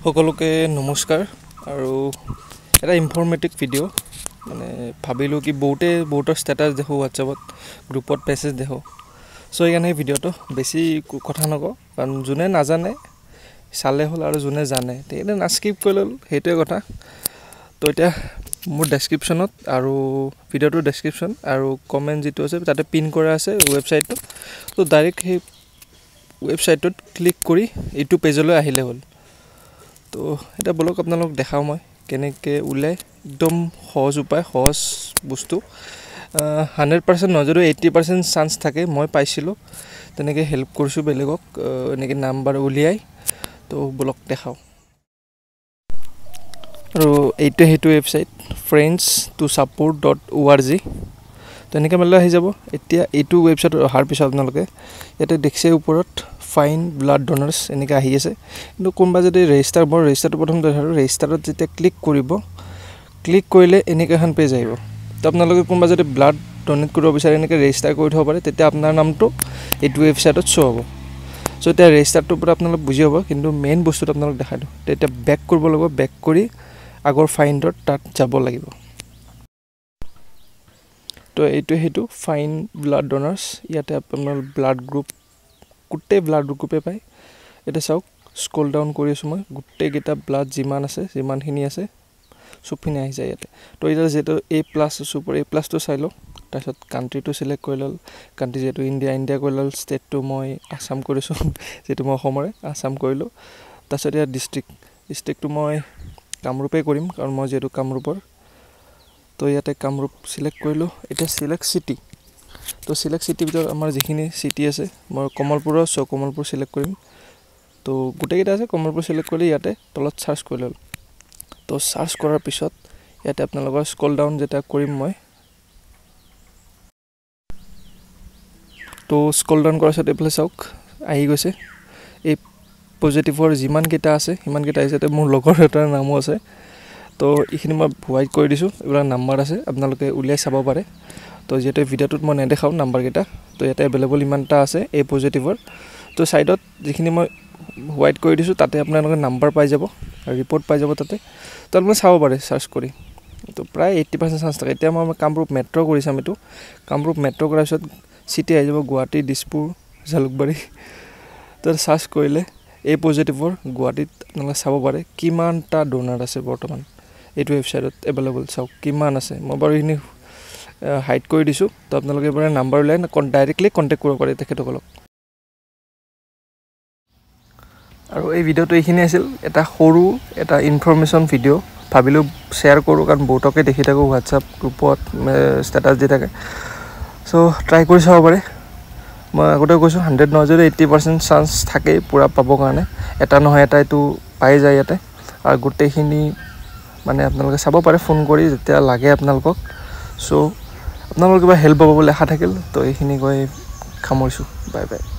সকলোকে নমস্কাৰ আৰু এটা ইনফৰমেটিভ ভিডিঅ' মানে ভাবিলোঁ কি বহুতৰ ষ্টেটাছ দেখো হোৱাটছআপত গ্ৰুপত মেছেজ দেখো সো এইকাৰণে ভিডিঅ'টো বেছি কথা নকওঁ কাৰণ যোনে নাজানে চালে হ'ল আৰু যোনে জানে তেনে না স্কিপ কৰি ল'ল সেইটোৱে কথা তো এতিয়া মোৰ ডেছক্ৰিপশ্যনত আৰু ভিডিঅ'টোৰ ডেছক্ৰিপশ্যন আৰু কমেণ্ট যিটো আছে তাতে পিন কৰা আছে ৱেবছাইটটো তো ডাইৰেক্ট সেই ৱেবছাইটটোত ক্লিক কৰি এইটো পেজলৈ আহিলে হ'ল তো এটা বলক আপোনালোক দেখাও মই কেনেকৈ ওলাই একদম সহজ উপায় সহজ বস্তু 100% নহয় যদিও 80% চান্স থাকে মই পাইছিলোঁ তেনেকৈ হেল্প কৰিছোঁ বেলেগক এনেকৈ নাম্বাৰ উলিয়াই তো বলক দেখাও আৰু এইটো সেইটো ৱেবছাইট friends2support.org তেনেকৈ মেলি আহি যাব এতিয়া এইটো ৱেবছাইটত অহাৰ পিছত আপোনালোকে ইয়াতে দেখিছে ওপৰত ফাইন ব্লাড ডোনাৰ্ছ এনেকৈ আহি আছে কিন্তু কোনোবা যদি ৰেজিষ্টাৰটো প্ৰথম দেখালোঁ ৰেজিষ্টাৰত যেতিয়া ক্লিক কৰিলে এনেকৈ এখন পেজ আহিব তো আপোনালোকে কোনোবা যদি ব্লাড ডোনেট কৰিব বিচাৰে এনেকৈ ৰেজিষ্টাৰ কৰি থ'ব পাৰে তেতিয়া আপোনাৰ নামটো এইটো ৱেবছাইটত শ্ব' হ'ব চ' এতিয়া ৰেজিষ্টাৰটোৰ পৰা আপোনালোক বুজি হ'ব কিন্তু মেইন বস্তুটো আপোনালোক দেখাই দিওঁ তেতিয়া বেক কৰিব লাগিব বেক কৰি আগৰ ফাইণ্ডত তাত যাব লাগিব তো এইটো সেইটো ফাইন ব্লাড ডোনাৰ্ছ ইয়াতে আপোনাৰ ব্লাড গ্ৰুপ গোটেই ব্লাড গ্ৰুপে পায় এতিয়া চাওক স্ক্ৰল ডাউন কৰি আছোঁ মই গোটেইকেইটা ব্লাড যিমানখিনি আছে চবখিনি আহি যায় ইয়াতে তো এতিয়া যিহেতু A+ চুপাৰ A+ টো চাই লওঁ তাৰপিছত কাণ্ট্ৰিটো চিলেক্ট কৰি ল'ল কাণ্ট্ৰি যিহেতু ইণ্ডিয়া কৰি ল'ল ষ্টেটটো মই আছাম কৰিছোঁ যিহেতু মই অসমৰে আছাম কৰিলোঁ তাৰপিছত ইয়াত ডিষ্ট্ৰিক্টটো মই কামৰূপে কৰিম কাৰণ মই যিহেতু কামৰূপৰ তো ইয়াতে কামৰূপ চিলেক্ট কৰিলোঁ এতিয়া চিলেক্ট চিটি তো চিলেক্ট চিটিৰ ভিতৰত আমাৰ যিখিনি চিটি আছে মই কমলপুৰৰ কমলপুৰ চিলেক্ট কৰিম তো গোটেইকেইটা আছে কমলপুৰ চিলেক্ট কৰিলে ইয়াতে তলত চাৰ্চ কৰি ল'ল তো চাৰ্চ কৰাৰ পিছত ইয়াতে আপোনালোকৰ স্ক্ৰল ডাউন যেতিয়া কৰিম মই তো স্ক্ৰল ডাউন কৰাৰ পিছত এইফালে চাওক আহি গৈছে এই পজিটিভৰ যিমানকেইটা আছে সিমানকেইটা আহিছে মোৰ লগৰ এটাৰ নামো আছে তো এইখিনি মই হোৱাইট কৰি দিছোঁ এইবিলাক নাম্বাৰ আছে আপোনালোকে উলিয়াই চাব পাৰে তো যিহেতু ভিডিঅ'টোত মই নেদেখাওঁ নাম্বাৰকেইটা তো ইয়াতে এভেইলেবল ইমানটা আছে এই পজিটিভৰ তো ছাইডত যিখিনি মই হোৱাইট কৰি দিছোঁ তাতে আপোনালোকে নাম্বাৰ পাই যাব ৰিপৰ্ট পাই যাব তাতে তো আপোনালোকে চাব পাৰে চাৰ্চ কৰি তো প্ৰায় 80% চান্স থাকে এতিয়া মই কামৰূপ মেট্ৰ' কৰি চাম এইটো কামৰূপ মেট্ৰ' কৰাৰ পিছত চিটি আহি যাব গুৱাহাটী দিছপুৰ জালুকবাৰী তো চাৰ্চ কৰিলে এই পজিটিভৰ গুৱাহাটীত আপোনালোকে চাব পাৰে কিমানটা ডোনাৰ আছে বৰ্তমান এইটো ৱেবছাইটত এভেইলেবল চাওক কিমান আছে মই বাৰু এইখিনি হাইড কৰি দিছোঁ তো আপোনালোকে এইবাৰ নাম্বাৰ উলিয়াই ডাইৰেক্টলি কণ্টেক্ট কৰিব পাৰে তেখেতসকলক আৰু এই ভিডিঅ'টো এইখিনি আছিল এটা সৰু এটা ইনফৰমেশ্যন ভিডিঅ' ভাবিলোঁ শ্বেয়াৰ কৰোঁ কাৰণ বহুতকে দেখি থাকোঁ হোৱাটছআপ গ্ৰুপত ষ্টেটাছ দি থাকে চ' ট্ৰাই কৰি চাব পাৰে মই আগতে কৈছোঁ 100 নহয় যদি 80% চান্স থাকেই পূৰা পাবৰ কাৰণে এটা নহয় এটা এইটো পাই যায় ইয়াতে আৰু গোটেইখিনি মানে আপোনালোকে চাব পাৰে ফোন কৰি যেতিয়া লাগে আপোনালোকক চ' আপোনালোকৰ কিবা হেল্প পাব বুলি আশা থাকিল তো এইখিনি কৈ সামৰিছোঁ বাই বাই